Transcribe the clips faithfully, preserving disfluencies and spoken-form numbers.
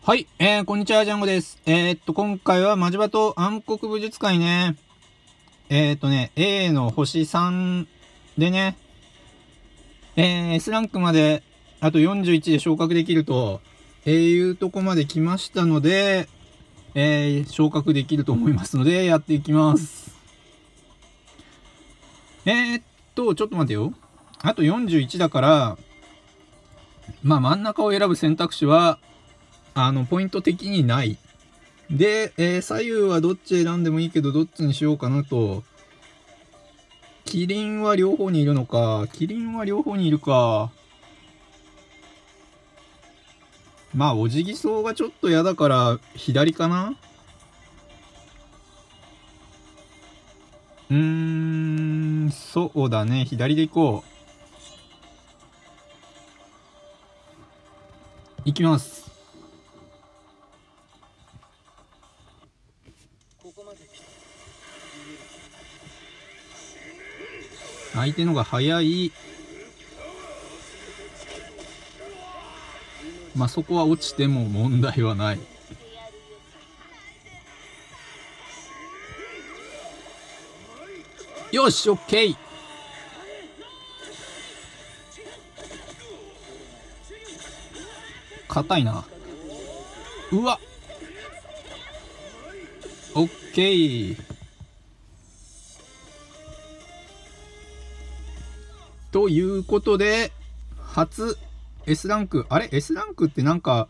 はい、えー、こんにちは、ジャンゴです。えー、っと、今回はマジバト暗黒武術会ね。えー、っとね、A の星さんでね、えー、S ランクまで、あとよんじゅういちで昇格できると、えー、いうとこまで来ましたので、えー、昇格できると思いますので、やっていきます。えー、っと、ちょっと待てよ。あとよんじゅういちだから、まあ真ん中を選ぶ選択肢は、あの、ポイント的にない。で、えー、左右はどっち選んでもいいけど、どっちにしようかなと。キリンは両方にいるのか。キリンは両方にいるか。まあ、おじぎそうがちょっと嫌だから、左かな。うーん、そうだね。左で行こう。行きます。相手のが早い。まあ、そこは落ちても問題はない。よし、オッケー。硬いな。うわ。オッケー。ということで、初 S ランク。あれ ?S ランクってなんか、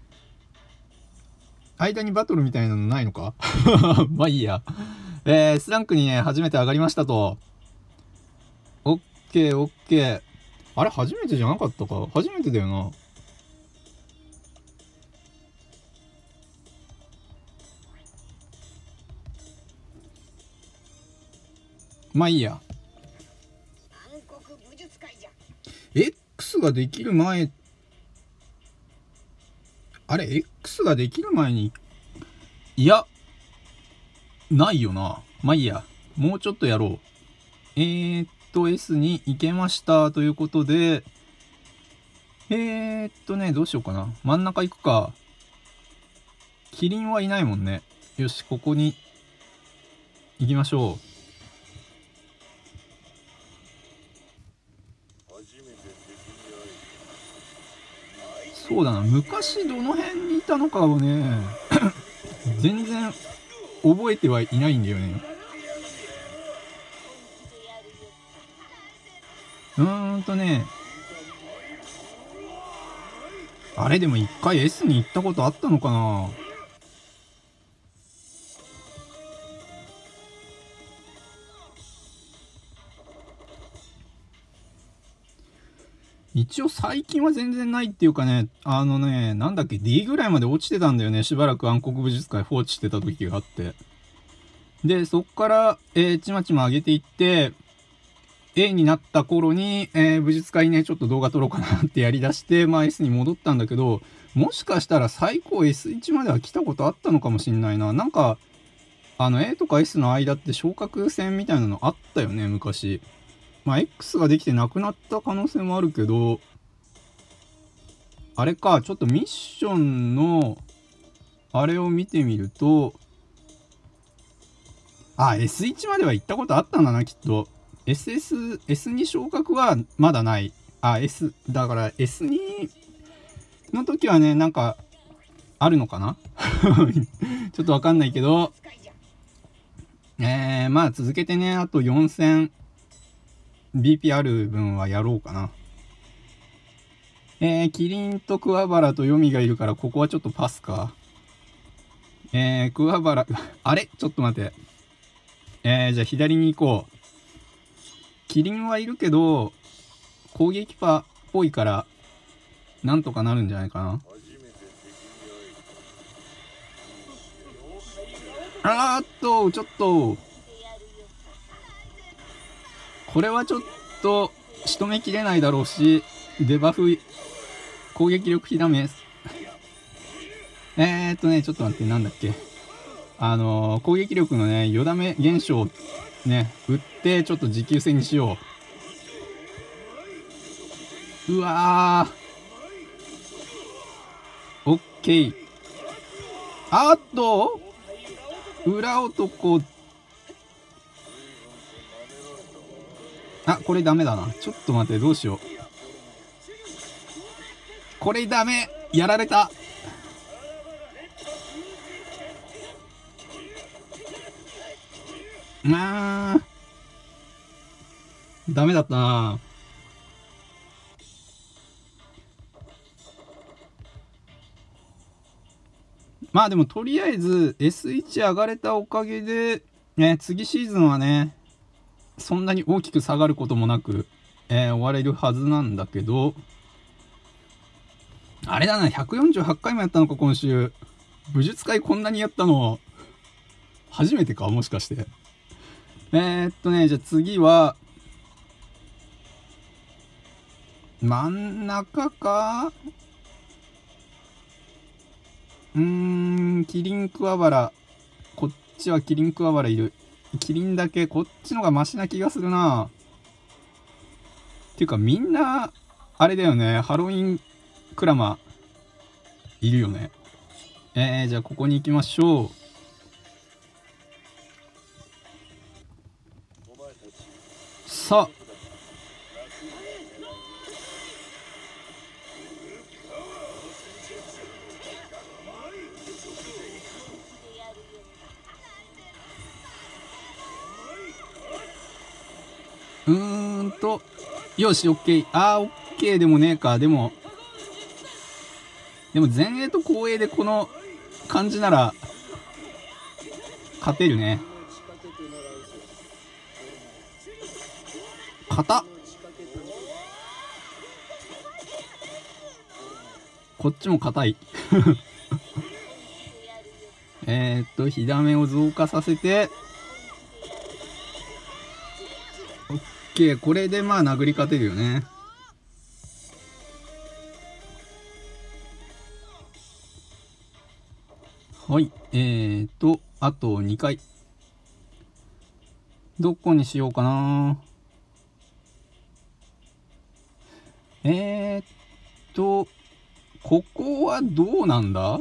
間にバトルみたいなのないのかまあいいや。えー、S ランクにね、初めて上がりましたと。オッケーオッケー。あれ初めてじゃなかったか？初めてだよな。まあいいや。X ができる前、あれ X ができる前に、いや、ないよな。まあいいや。もうちょっとやろう。えーっと、S に行けましたということで、えーっとね、どうしようかな。真ん中行くか。キリンはいないもんね。よし、ここに行きましょう。そうだな、昔どの辺にいたのかをね、全然覚えてはいないんだよね。うーんとね、あれでも一回 S に行ったことあったのかな。一応最近は全然ないっていうかね、あのね、なんだっけ、D ぐらいまで落ちてたんだよね。しばらく暗黒武術界放置してた時があって。で、そっから、えー、ちまちま上げていって、A になった頃に、えー、武術界ね、ちょっと動画撮ろうかなってやり出して、まあ S に戻ったんだけど、もしかしたら最高 エスワン までは来たことあったのかもしんないな。なんか、あの A とか S の間って昇格戦みたいなのあったよね、昔。まあ X ができてなくなった可能性もあるけど、あれか、ちょっとミッションの、あれを見てみると、あ、エスワン までは行ったことあったんだな、きっと。エスエス、エスツー 昇格はまだない。あ、S、だから エスツー の時はね、なんか、あるのかなちょっとわかんないけど、えー、まあ続けてね、あとよん戦 ビーピー ある分はやろうかな。えー、キリンと桑原とヨミがいるから、ここはちょっとパスか。えー、桑原、あれちょっと待って。えー、じゃあ左に行こう。キリンはいるけど、攻撃パっぽいから、なんとかなるんじゃないかな。あーっと、ちょっと、これはちょっと、仕留めきれないだろうし、デバフ、攻撃力比ダメ。えーっとね、ちょっと待って、なんだっけ。あのー、攻撃力のね、よだめ現象、ね、打って、ちょっと持久戦にしよう。うわー。オッケー。 あっと裏男。あ、これダメだな。ちょっと待って、どうしよう。これダメ。やられた。あー、ダメだったな。まあでもとりあえず エスワン 上がれたおかげで、ね、次シーズンはね、そんなに大きく下がることもなく、えー、終われるはずなんだけど、あれだな、ひゃくよんじゅうはちかいもやったのか、今週。武術会こんなにやったの、初めてか、もしかして。えー、っとね、じゃあ次は、真ん中かうーん、キリンクワバラ。こっちはキリンクワバラいる。キリンだけ、こっちのがマシな気がするな。っていうか、みんな、あれだよね、ハロウィンクラマいるよね。えー、じゃあここに行きましょう。さあ。うーんと、よし、オッケー。あー、オッケーでもねえか。でも、でも前衛と後衛でこの感じなら、勝てるね。硬っ。こっちも硬い。えっと、火ダメを増加させて、オッケー。これでまあ殴り勝てるよね。はい。えーと、あとにかい。どこにしようかな。えーっと、ここはどうなんだ？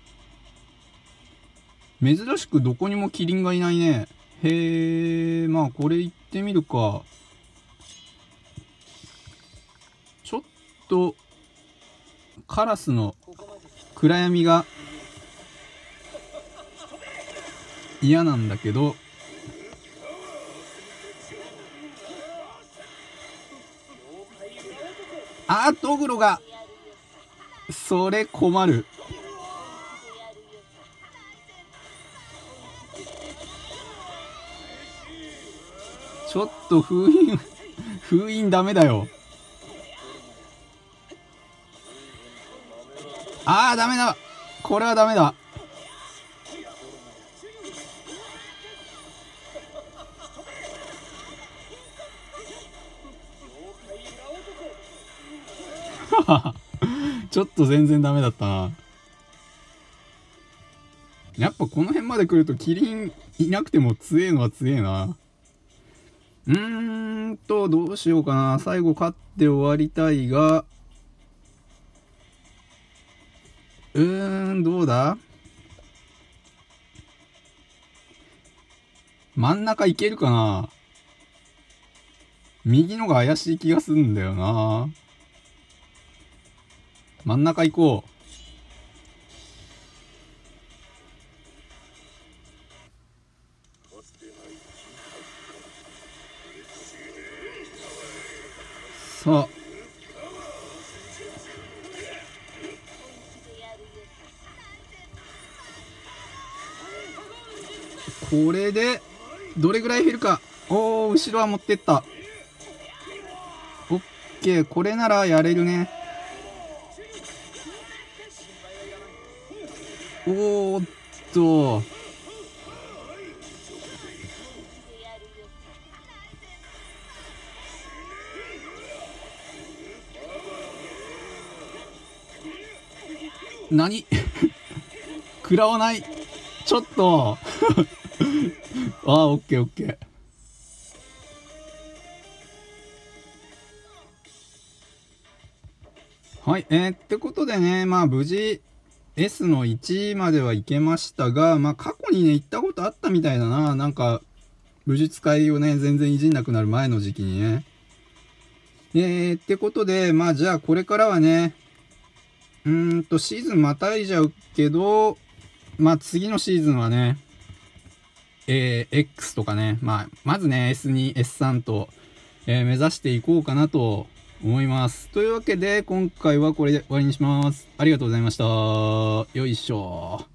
珍しくどこにもキリンがいないね。へえ、まあこれ行ってみるか。ちょっと、カラスの暗闇が嫌なんだけど、あー、トグロが、それ困る。ちょっと封印、封印ダメだよ。あー、ダメだ。これはダメだ。ちょっと全然ダメだったな。やっぱこの辺まで来るとキリンいなくても強えのは強えな。うーんと、どうしようかな。最後勝って終わりたいが、うーん、どうだ？真ん中いけるかな？右のが怪しい気がするんだよな。真ん中行こう。さあ。これで、どれぐらい減るか。おー、後ろは持ってった。オッケー、これならやれるね。おーっと。何食らわない。ちょっと。ああ、オッケーオッケー。はい、えー、ってことでね、まあ無事、 エス のいちまでは行けましたが、まあ過去にね、行ったことあったみたいだな。なんか、武術会をね、全然いじんなくなる前の時期にね。えー、ってことで、まあじゃあこれからはね、うーんとシーズンまたいじゃうけど、まあ次のシーズンはね、えー、X とかね、まあまずね エスツー、エススリー と、えー、目指していこうかなと思います。というわけで今回はこれで終わりにします。ありがとうございました。よいしょ。